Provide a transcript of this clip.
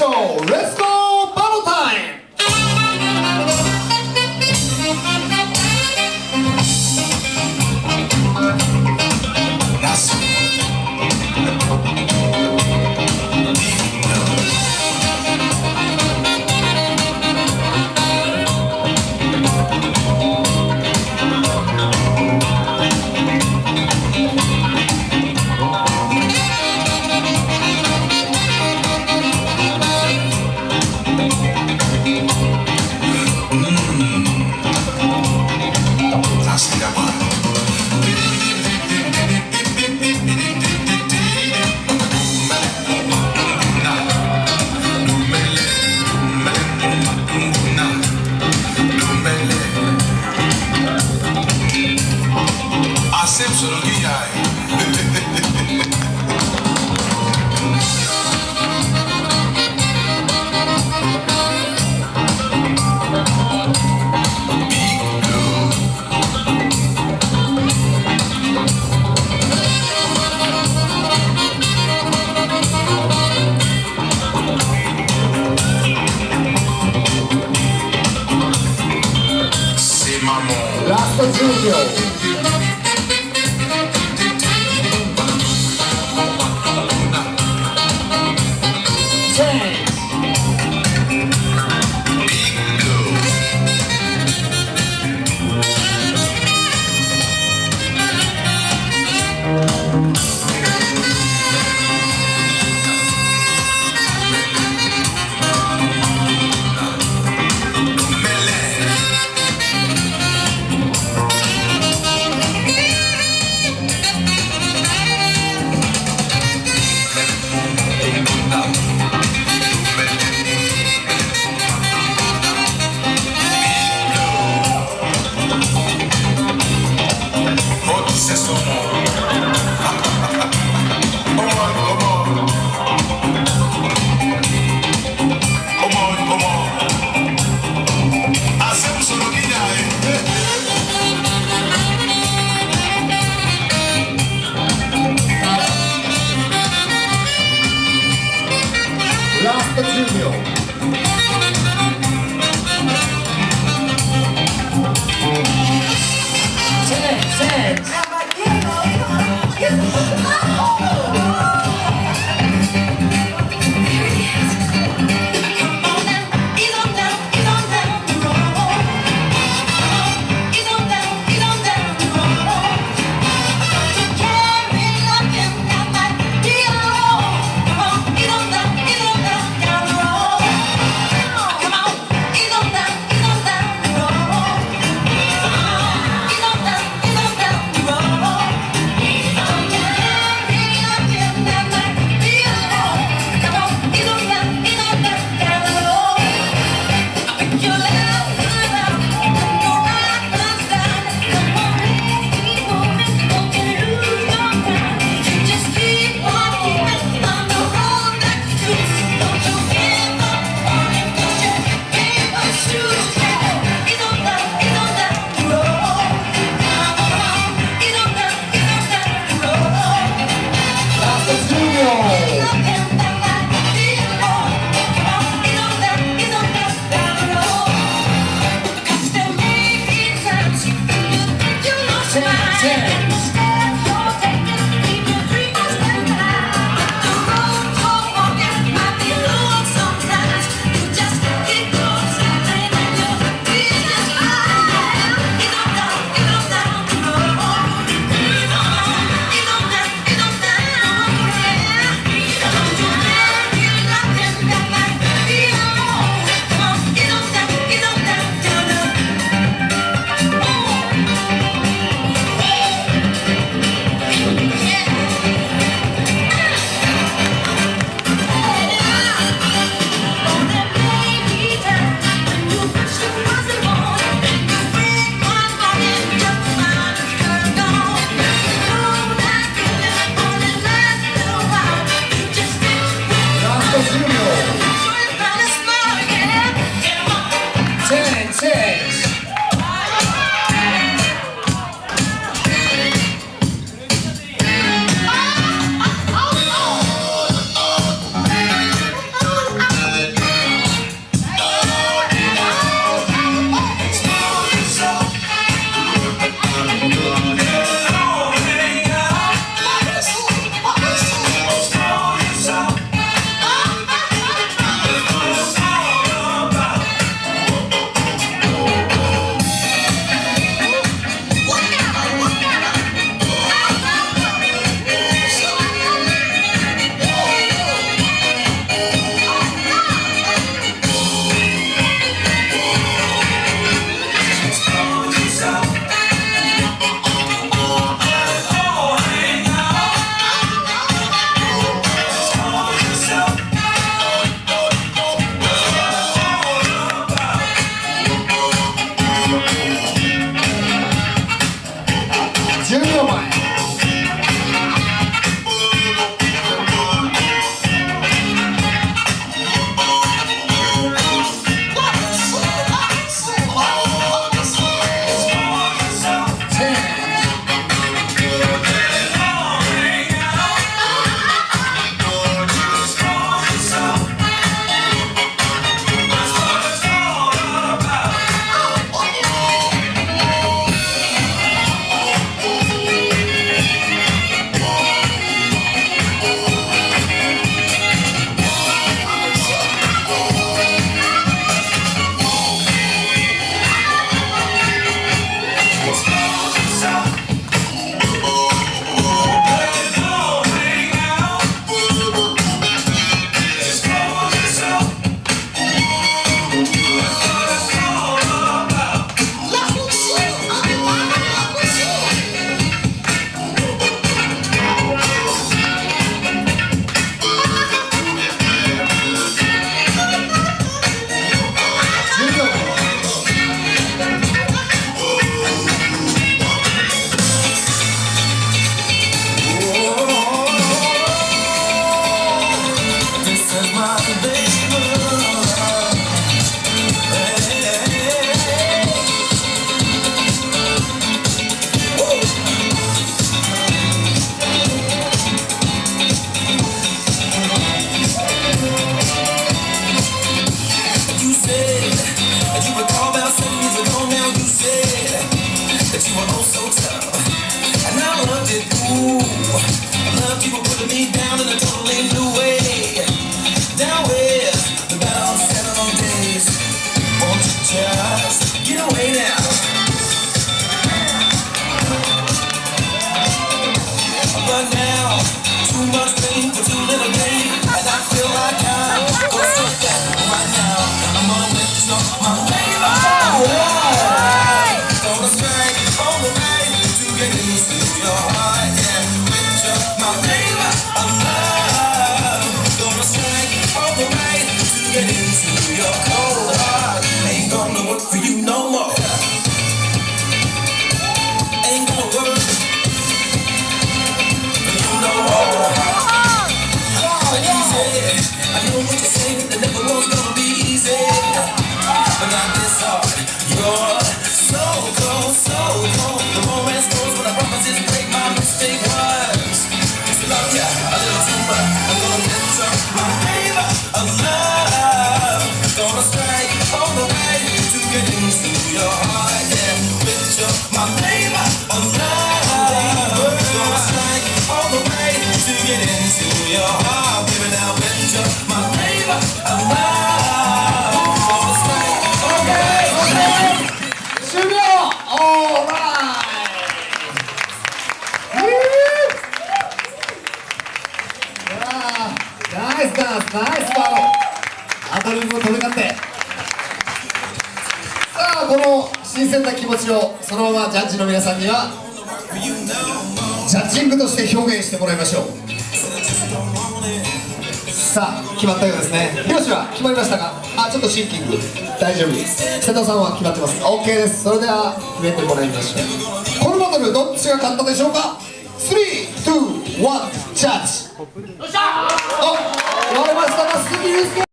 go! Let's go! Battle time! Lasco Junior. Lasco Junior. much pain for too little gain, and I feel like I'm gonna stop that right now. I'm gonna lift up my flavor. Gonna strike all the way to get into your heart. Yeah, lift up my flavor of love. Gonna strike all the way to get into your cold heart. Ain't gonna work for you no more. Ain't gonna work for you no more. I know what you're saying, that never was gonna be easy, but not this hard. You're so cold, so cold. The romance goes, but I promise it's break. My mistake was to love ya a little too much. I'm gonna lift up my flavor of love. Gonna strike all the way to get into your heart. Yeah, lift up my flavor of love. Gonna strike all the way to get into your heart. Baby, now lift up my flavor of love. Gonna strike all the way. 終了。オーライ。ナイスダンス、ナイスバロー。アドリブを飛び交って。さあ、この新鮮な気持ちをそのままジャッジの皆さんにはジャッジングとして表現してもらいましょう。さあ、決まったようですね。ひろしは決まりましたか？あ、ちょっとシンキング。大丈夫。瀬戸さんは決まってます。OK です。それでは決めてもらいましょう。このバトルどっちが勝ったでしょうか？ 3、2、1、ジャッジ。よっしゃー！割れましたが、鈴木祐介。